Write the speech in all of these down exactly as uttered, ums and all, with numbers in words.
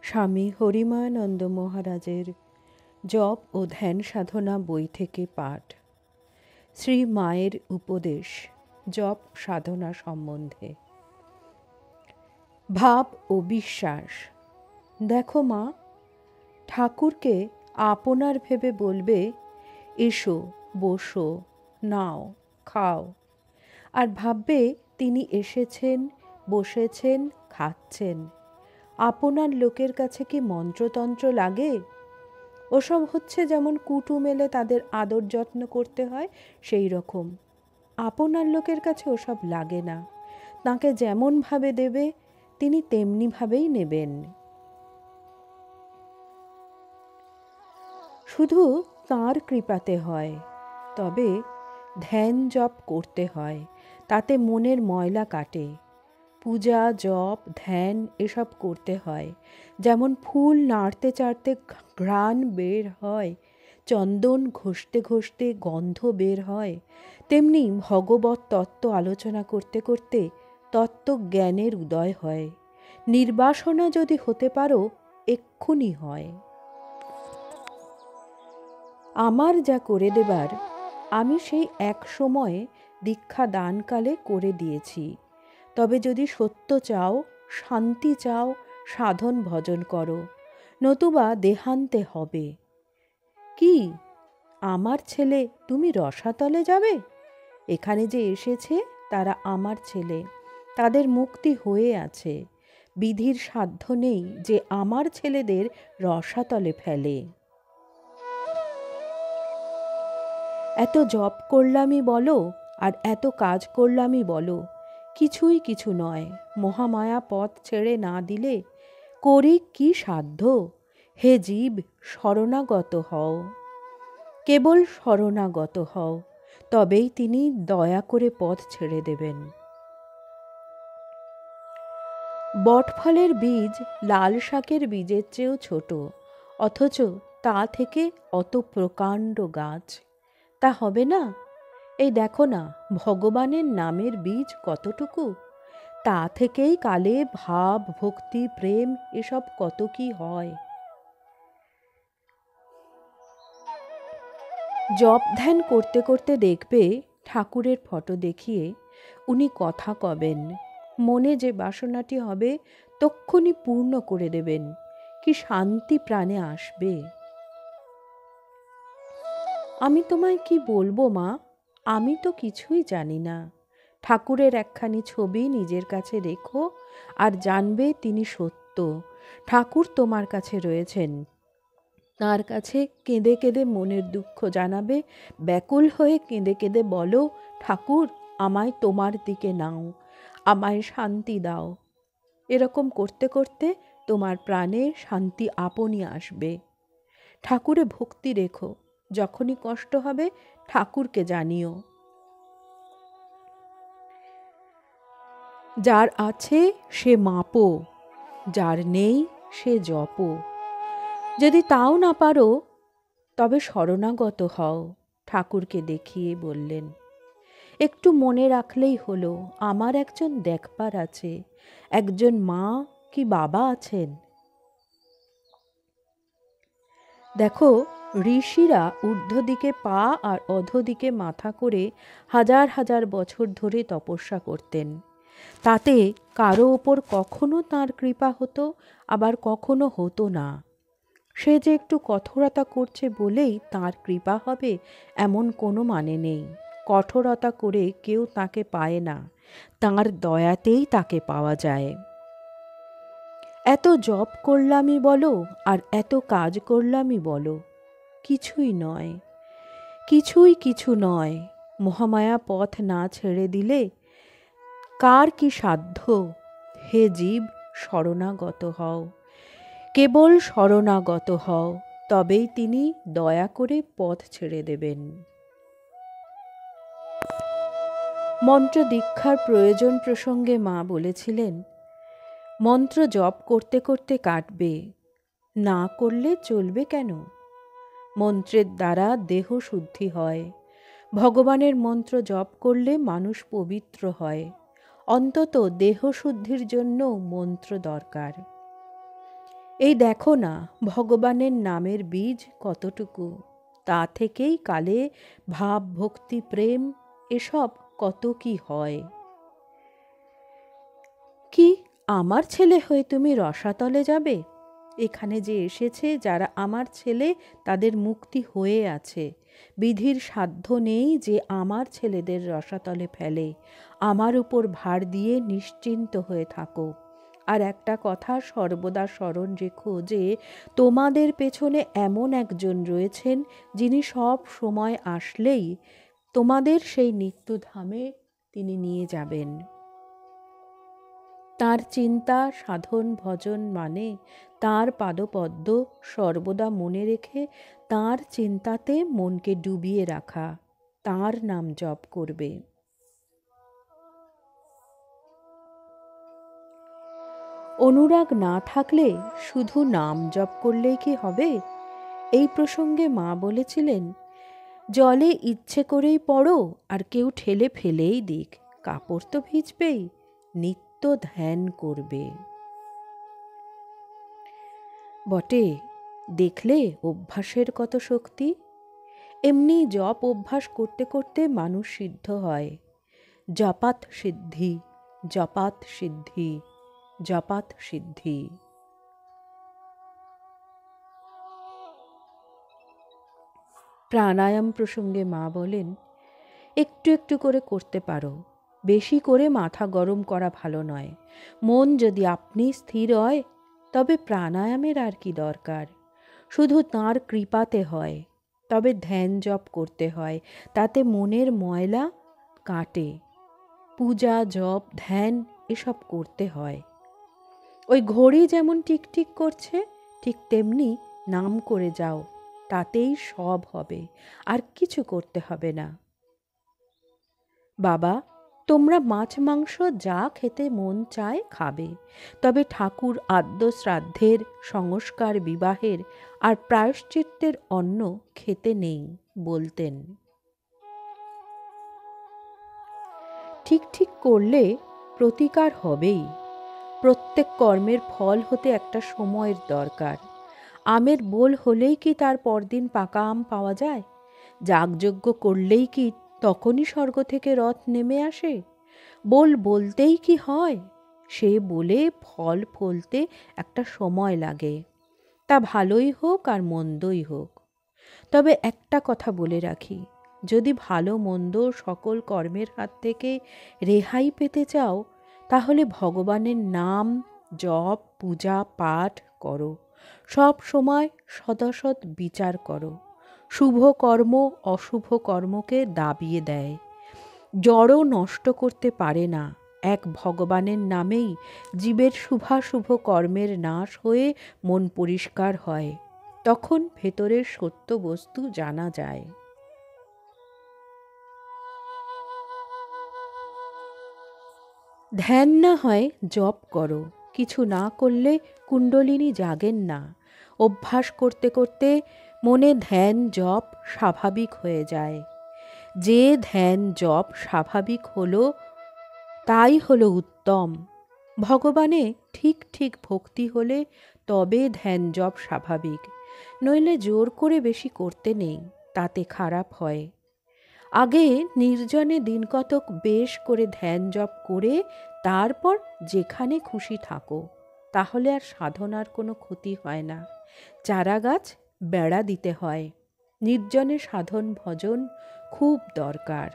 স্বামী হরিমানন্দ মহারাজের জপ ও ধ্যান সাধনা বই থেকে পাঠ। শ্রী মায়ের উপদেশ জপ সাধনা সম্বন্ধে। ভাব ও বিশ্বাস। দেখো মা, ঠাকুরকে আপনার ভেবে বলবে, এসো, বসো, নাও, খাও, আর ভাববে তিনি এসেছেন, বসেছেন, খাচ্ছেন। আপনার লোকের কাছে কি মন্ত্রতন্ত্র লাগে? ওসব হচ্ছে যেমন কুটুম এলে তাদের আদর যত্ন করতে হয়, সেই রকম। আপনার লোকের কাছে ওসব লাগে না। তাকে যেমনভাবে দেবে তিনি তেমনিভাবেই নেবেন। শুধু তাঁর কৃপাতে হয়। তবে ধ্যান জপ করতে হয়, তাতে মনের ময়লা কাটে। পূজা, জপ, ধ্যান এসব করতে হয়। যেমন ফুল নাড়তে চাড়তে ঘ্রাণ বের হয়, চন্দন ঘষতে ঘষতে গন্ধ বের হয়, তেমনি ভগবৎ তত্ত্ব আলোচনা করতে করতে তত্ত্বজ্ঞানের উদয় হয়। নির্বাসনা যদি হতে পারো, এক্ষুনি হয়। আমার যা করে দেবার আমি সেই এক সময়ে দীক্ষা দানকালে করে দিয়েছি। তবে যদি সত্য চাও, শান্তি চাও, সাধন ভজন করো, নতুবা দেহান্তে হবে। কি, আমার ছেলে তুমি রসাতলে যাবে? এখানে যে এসেছে তারা আমার ছেলে, তাদের মুক্তি হয়ে আছে। বিধির সাধ্য নেই যে আমার ছেলেদের রসাতলে ফেলে। এত জপ করলামই বলো আর এত কাজ করলামই বলো, কিছুই কিছু নয়। মহামায়া পথ ছেড়ে না দিলে করি কি সাধ্য? হে জীব, শরণাগত হও, কেবল শরণাগত হও, তবেই তিনি দয়া করে পথ ছেড়ে দেবেন। বটফলের বীজ লাল শাকের বীজের চেয়েও ছোট, অথচ তা থেকে অত প্রকাণ্ড গাছ। তা হবে না? এই দেখো না, ভগবানের নামের বীজ কতটুকু, তা থেকেই কালে ভাব, ভক্তি, প্রেম এসব কত কি হয়। জপ ধ্যান করতে করতে দেখবে ঠাকুরের ফটো দেখিয়ে উনি কথা কবেন। মনে যে বাসনাটি হবে তক্ষুনি পূর্ণ করে দেবেন। কি শান্তি প্রাণে আসবে। আমি তোমায় কি বলবো মা, আমি তো কিছুই জানি না। ঠাকুরের একখানি ছবি নিজের কাছে রেখো আর জানবে তিনি সত্য। ঠাকুর তোমার কাছে রয়েছেন। তাঁর কাছে কেঁদে কেঁদে মনের দুঃখ জানাবে, ব্যাকুল হয়ে কেঁদে কেঁদে বলো, ঠাকুর আমায় তোমার দিকে নাও, আমায় শান্তি দাও। এরকম করতে করতে তোমার প্রাণে শান্তি আপনি আসবে। ঠাকুরে ভক্তি রেখো, যখনই কষ্ট হবে ঠাকুরকে জানিও। যার আছে সে মাপো, যার নেই সে জপো। যদি তাও না পারো তবে শরণাগত হও, ঠাকুরকে দেখিয়ে বললেন। একটু মনে রাখলেই হলো, আমার একজন দেখবার আছে, একজন মা কি বাবা আছেন। দেখো, ঋষিরা ঊর্ধ্ব দিকে পা আর অধোদিকে মাথা করে হাজার হাজার বছর ধরে তপস্যা করতেন। তাতে কারো ওপর কখনো তাঁর কৃপা হতো, আবার কখনো হতো না। সে যে একটু কঠোরতা করছে বলেই তাঁর কৃপা হবে এমন কোনো মানে নেই। কঠোরতা করে কেউ তাকে পায় না, তাঁর দয়াতেই তাকে পাওয়া যায়। এত জপ করলামই বলো আর এত কাজ করলামই বলো, কিছুই নয়, কিছুই কিছু নয়। মহামায়া পথ না ছেড়ে দিলে কার কি সাধ্য? হে জীব, শরণাগত হও, কেবল শরণাগত হও, তবেই তিনি দয়া করে পথ ছেড়ে দেবেন। মন্ত্র দীক্ষার প্রয়োজন প্রসঙ্গে মা বলেছিলেন, মন্ত্র জপ করতে করতে কাটবে, না করলে চলবে কেন? মন্ত্রের দ্বারা দেহ শুদ্ধি হয়। ভগবানের মন্ত্র জপ করলে মানুষ পবিত্র হয়। অন্তত দেহ শুদ্ধির জন্য মন্ত্র দরকার। এই দেখো না ভগবানের নামের বীজ কতটুকু, তা থেকেই কালে ভাব ভক্তি প্রেম এসব কত কি হয়। কি আমার ছেলে হয়ে তুমি রসাতলে যাবে? এখানে যে এসেছে যারা আমার ছেলে তাদের মুক্তি হয়ে আছে। বিধির সাধ্য নেই যে আমার ছেলেদের রসাতলে ফেলে। আমার উপর ভার দিয়ে নিশ্চিন্ত হয়ে থাকো। আর একটা কথা সর্বদা স্মরণ রেখো যে তোমাদের পেছনে এমন একজন রয়েছেন যিনি সব সময় আসলেই তোমাদের সেই নিত্যধামে তিনি নিয়ে যাবেন। তাঁর চিন্তা সাধন ভজন মানে তাঁর পাদপদ্ম সর্বদা মনে রেখে তাঁর চিন্তাতে মনকে ডুবিয়ে রাখা, তাঁর নাম জপ করবে। অনুরাগ না থাকলে শুধু নাম জপ করলেই কি হবে? এই প্রসঙ্গে মা বলেছিলেন, জলে ইচ্ছে করেই পড়ো আর কেউ ঠেলে ফেলেই দিক, কাপড় তো ভিজবেই, নিত্য ধ্যান করবে। বটে, দেখলে অভ্যাসের কত শক্তি। এমনি জপ অভ্যাস করতে করতে মানুষ সিদ্ধ হয়। জপাত সিদ্ধি, জপাত সিদ্ধি, জপাত সিদ্ধি। প্রাণায়াম প্রসঙ্গে মা বলেন, একটু একটু করে করতে পারো, বেশি করে মাথা গরম করা ভালো নয়। মন যদি আপনি স্থির হয় তবে প্রাণায়ামের আর কি দরকার, শুধু তাঁর কৃপাতে হয়। তবে ধ্যান জপ করতে হয়, তাতে মনের ময়লা কাটে। পূজা জপ ধ্যান এসব করতে হয়। ওই ঘড়ি যেমন টিকটিক করছে ঠিক তেমনি নাম করে যাও, তাতেই সব হবে, আর কিছু করতে হবে না। বাবা, তোমরা মাছ মাংস যা খেতে মন চায় খাবে, তবে ঠাকুর আদ্য শ্রাদ্ধের সংস্কার বিবাহের আর প্রায়শ্চিত্তের অন্ন খেতে নেই বলতেন। ঠিক ঠিক করলে প্রতিকার হবেই। প্রত্যেক কর্মের ফল হতে একটা সময়ের দরকার। আমের বোল হলেই কি তার পরদিন পাকা আম পাওয়া যায়? যাগযজ্ঞ করলেই কি তখনই স্বর্গ থেকে রথ নেমে আসে? বোল বলতেই কি হয়? সে বলে ফল ফলতে একটা সময় লাগে, তা ভালোই হোক আর মন্দই হোক। তবে একটা কথা বলে রাখি, যদি ভালো মন্দ সকল কর্মের হাত থেকে রেহাই পেতে চাও তাহলে ভগবানের নাম জপ পূজা পাঠ করো, সব সময় সদাসৎ বিচার করো। শুভ কর্ম অশুভ কর্মকে দাবিয়ে দেয়, জড় নষ্ট করতে পারে না। এক ভগবানের নামেই জীবের শুভাশুভ কর্মের নাশ হয়ে মন পরিষ্কার হয়, তখন ভেতরের সত্য বস্তু জানা যায়। ধ্যান না হয় জপ করো, কিছু না করলে কুণ্ডলিনী জাগেন না। অভ্যাস করতে করতে মনে ধ্যান জপ স্বাভাবিক হয়ে যায়। যে ধ্যান জপ স্বাভাবিক হলো তাই হলো উত্তম। ভগবানে ঠিক ঠিক ভক্তি হলে তবে ধ্যান জপ স্বাভাবিক, নইলে জোর করে বেশি করতে নেই, তাতে খারাপ হয়। আগে নির্জনে দিনকতক বেশ করে ধ্যান জপ করে তারপর যেখানে খুশি থাকো, তাহলে আর সাধনার কোনো ক্ষতি হয় না। চারা গাছ বেড়া দিতে হয়, নির্জনে সাধন ভজন খুব দরকার।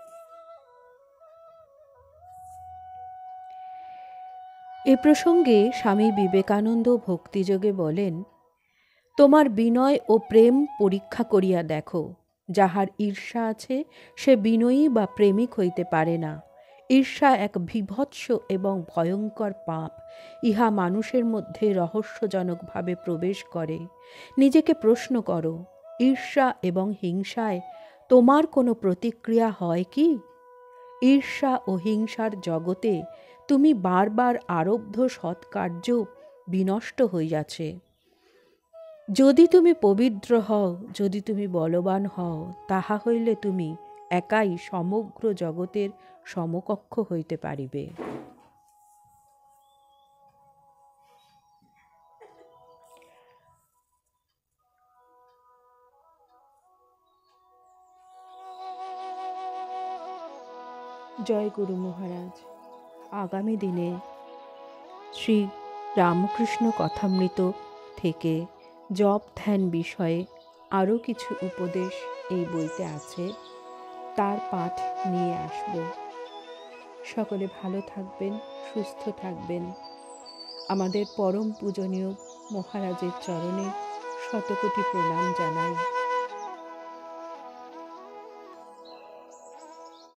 এ প্রসঙ্গে স্বামী বিবেকানন্দ ভক্তিযোগে বলেন, তোমার বিনয় ও প্রেম পরীক্ষা করিয়া দেখো। যাহার ঈর্ষা আছে সে বিনয়ী বা প্রেমিক হইতে পারে না। ঈর্ষা এক বীভৎস এবং ভয়ঙ্কর পাপ, ইহা মানুষের মধ্যে রহস্যজনকভাবে প্রবেশ করে। নিজেকে প্রশ্ন করো, ঈর্ষা এবং হিংসায় তোমার কোনো প্রতিক্রিয়া হয় কি? ঈর্ষা ও হিংসার জগতে তুমি বারবার আরব্ধ সৎকার্য বিনষ্ট হইয়াছে। যদি তুমি পবিত্র হও, যদি তুমি বলবান হও, তাহা হইলে তুমি একাই সমগ্র জগতের সমকক্ষ হইতে পারিবে। জয় গুরু মহারাজ। আগামী দিনে শ্রী রামকৃষ্ণ কথামৃত থেকে জপ ধ্যান বিষয়ে আরও কিছু উপদেশ এই বইতে আছে, তার পাঠ নিয়ে আসব। সকলে ভালো থাকবেন, সুস্থ থাকবেন। আমাদের পরম পূজনীয় মহারাজের চরণে শতকোটি প্রণাম জানাই।